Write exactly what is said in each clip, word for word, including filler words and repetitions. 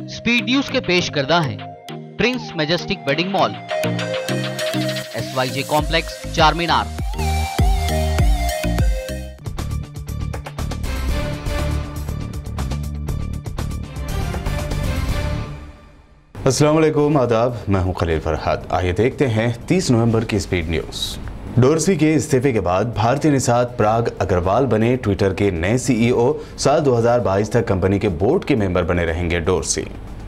Speed news के पेश करदा है prince majestic wedding mall, S Y J complex, Charminar. अस्सलाम वालेकुम, आदाब। मैं हूं खलील फरहाद। आइए देखते हैं तीस नवंबर की स्पीड न्यूज। डोर्सी के इस्तीफे के बाद भारतीय निषाद पराग अग्रवाल बने ट्विटर के नए सीईओ। साल दो हज़ार बाईस तक कंपनी के बोर्ड के मेंबर बने रहेंगे डोर्सी।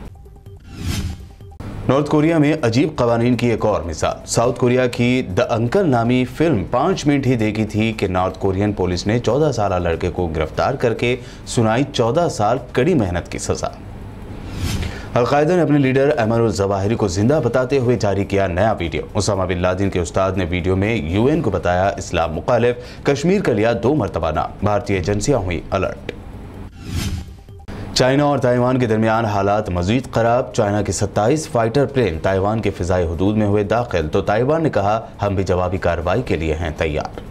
नॉर्थ कोरिया में अजीब कवानीन की एक और मिसाल। साउथ कोरिया की द अंकल नामी फिल्म पांच मिनट ही देखी थी कि नॉर्थ कोरियन पुलिस ने चौदह साल लड़के को गिरफ्तार करके सुनाई चौदह साल कड़ी मेहनत की सजा। अल-कायदा ने अपने लीडर अमर उल जवाहिरी को जिंदा बताते हुए जारी किया नया वीडियो। उसामा बिन लादेन के उस्ताद ने वीडियो में यूएन को बताया इस्लाम मुखालिफ, कश्मीर का लिया दो मरतबा नाम। भारतीय एजेंसियां हुई अलर्ट। चाइना और ताइवान के दरमियान हालात मजीद खराब। चाइना के सत्ताईस फाइटर प्लेन ताइवान के फिजाई हुदूद में हुए दाखिल, तो ताइवान ने कहा हम भी जवाबी कार्रवाई के लिए हैं तैयार।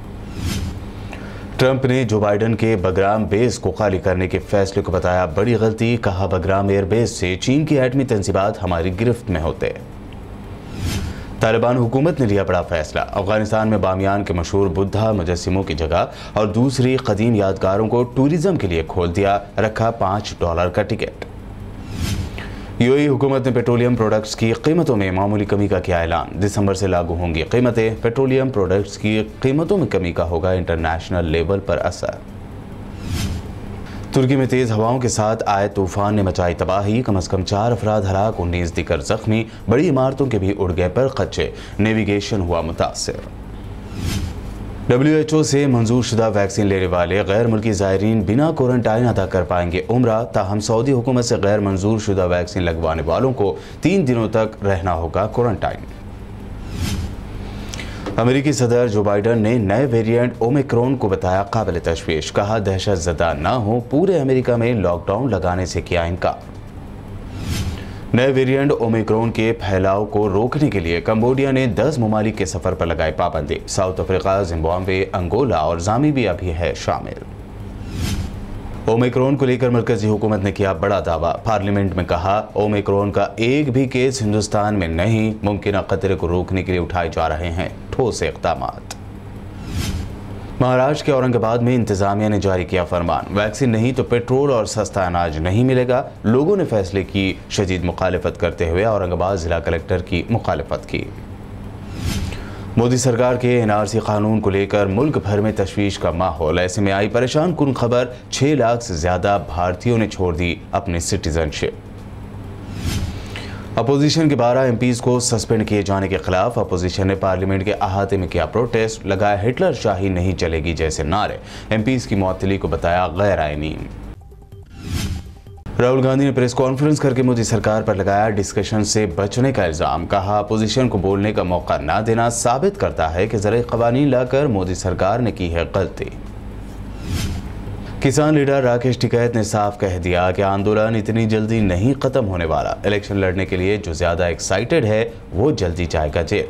ट्रंप ने जो बाइडन के बगराम बेस को खाली करने के फैसले को बताया बड़ी गलती। कहा बगराम एयरबेस से चीन की एटमी तंजीबात हमारी गिरफ्त में होते। तालिबान हुकूमत ने लिया बड़ा फैसला। अफगानिस्तान में बामियान के मशहूर बुद्धा मुजस्सिमों की जगह और दूसरी कदीम यादगारों को टूरिज्म के लिए खोल दिया। रखा पाँच डॉलर का टिकट। यूएई हुकूमत ने पेट्रोलियम प्रोडक्ट्स की कीमतों में मामूली कमी का किया ऐलान। दिसंबर से लागू होंगी कीमतें। पेट्रोलियम प्रोडक्ट्स की कीमतों में कमी का होगा इंटरनेशनल लेवल पर असर। तुर्की में तेज हवाओं के साथ आए तूफान ने मचाई तबाही। कम से कम चार अफराद हलाक, उन्नीस दीगर जख्मी। बड़ी इमारतों के भी उड़ गए पर खच्चे। नेविगेशन हुआ मुतासिर। डब्ल्यू एच ओ से मंजूर शुदा वैक्सीन लेने वाले गैर मुल्की ज़ायरीन बिना क्वारंटाइन अदा कर पाएंगे उम्रा। ताहम सऊदी हुकूमत से गैर मंजूर शुदा वैक्सीन लगवाने वालों को तीन दिनों तक रहना होगा क्वारंटाइन। अमेरिकी सदर जो बाइडन ने नए वेरिएंट ओमिक्रॉन को बताया काबिल तशवीश। कहा दहशत ज़दा ना हो, पूरे अमेरिका में लॉकडाउन लगाने से किया इनकार। नए वेरिएंट ओमिक्रॉन के फैलाव को रोकने के लिए कंबोडिया ने दस ममालिक के सफर पर लगाई पाबंदी। साउथ अफ्रीका, जिम्बाब्वे, अंगोला और ज़ाम्बिया भी है शामिल। ओमिक्रॉन को लेकर मरकजी हुकूमत ने किया बड़ा दावा। पार्लियामेंट में कहा ओमिक्रॉन का एक भी केस हिंदुस्तान में नहीं। मुमकिन खतरे को रोकने के लिए उठाए जा रहे हैं ठोस इक़दामात। महाराष्ट्र के औरंगाबाद में इंतजामिया ने जारी किया फरमान। वैक्सीन नहीं तो पेट्रोल और सस्ता अनाज नहीं मिलेगा। लोगों ने फैसले की शदीद मुखालिफत करते हुए औरंगाबाद जिला कलेक्टर की मुखालिफत की। मोदी सरकार के एन आर सी कानून को लेकर मुल्क भर में तशवीश का माहौल। ऐसे में आई परेशान कुन खबर, छह लाख से ज्यादा भारतीयों ने छोड़ दी अपनी सिटीजनशिप। अपोजिशन के बारह एमपीज को सस्पेंड किए जाने के खिलाफ अपोजिशन ने पार्लियामेंट के अहाते में किया प्रोटेस्ट। लगाया हिटलर शाही नहीं चलेगी जैसे नारे। एमपीज की मुअत्तली को बताया गैर आईनी। राहुल गांधी ने प्रेस कॉन्फ्रेंस करके मोदी सरकार पर लगाया डिस्कशन से बचने का इल्जाम। कहा अपोजिशन को बोलने का मौका न देना साबित करता है कि ज़रूरी क़वानीन लाकर मोदी सरकार ने की है गलती। किसान लीडर राकेश टिकैत ने साफ कह दिया कि आंदोलन इतनी जल्दी नहीं खत्म होने वाला। इलेक्शन लड़ने के लिए जो ज्यादा एक्साइटेड है वो जल्दी जाएगा जेल।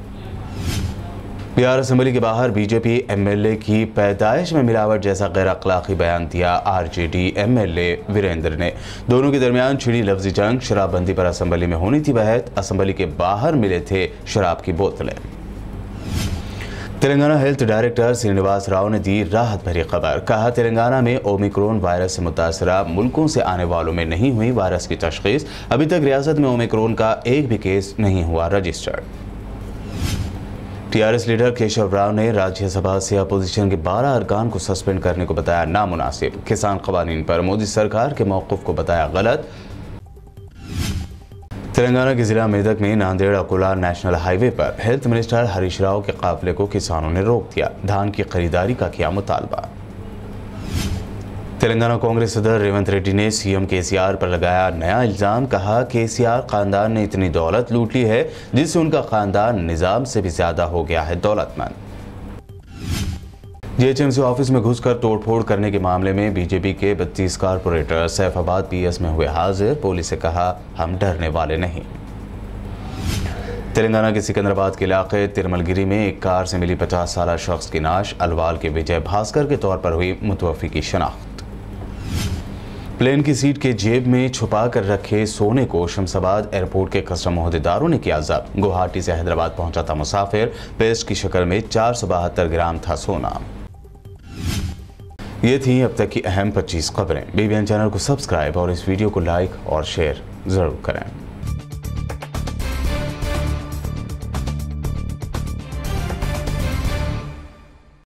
बिहार असेंबली के बाहर बीजेपी एमएलए की पैदाइश में मिलावट जैसा गैर अखलाकी बयान दिया आरजेडी एमएलए वीरेंद्र ने। दोनों के दरमियान छिड़ी लफ्जी जंग। शराबबंदी पर असेंबली में होनी थी बहस। असेंबली के बाहर मिले थे शराब की बोतलें। तेलंगाना हेल्थ डायरेक्टर श्रीनिवास राव ने दी राहत भरी खबर। कहा तेलंगाना में ओमिक्रॉन वायरस से मुतासरा मुल्कों से आने वालों में नहीं हुई वायरस की तशखीस। अभी तक रियासत में ओमिक्रॉन का एक भी केस नहीं हुआ registered. TRS leader Keshav Rao ने राज्यसभा से अपोजिशन के बारह अरकान को सस्पेंड करने को बताया नामुनासिब। किसान क़वानीन पर मोदी सरकार के मौक़िफ़ को बताया गलत। तेलंगाना के जिला मेदक में नांदेड़ अकोला नेशनल हाईवे पर हेल्थ मिनिस्टर हरीश राव के काफिले को किसानों ने रोक दिया। धान की खरीदारी का किया मुतालबा। तेलंगाना कांग्रेस सदर रेवंत रेड्डी ने सीएम केसीआर पर लगाया नया इल्जाम। कहा केसीआर खानदान ने इतनी दौलत लूट ली है जिससे उनका खानदान निजाम से भी ज्यादा हो गया है दौलतमंद। जीएचएमसी ऑफिस में घुसकर तोड़फोड़ करने के मामले में बीजेपी के बत्तीस कारपोरेटर सैफाबाद पीएस में हुए हाजिर। पुलिस से कहा हम डरने वाले नहीं। तेलंगाना के सिकंदराबाद के इलाके तिरमलगिरी में एक कार से मिली पचास साल शख्स की नाश। अलवाल के विजय भास्कर के तौर पर हुई मुतवफ़ी की शनाख्त। प्लेन की सीट के जेब में छुपा कर रखे सोने को शमशाबाद एयरपोर्ट के कस्टम ओहदेदारों ने किया जब्त। गुवाहाटी से हैदराबाद पहुंचा था मुसाफिर। पेस्ट की शक्ल में चार सौ बहत्तर ग्राम था सोना। ये थी अब तक की अहम पच्चीस खबरें। बीबीएन चैनल को सब्सक्राइब और इस वीडियो को लाइक और शेयर जरूर करें।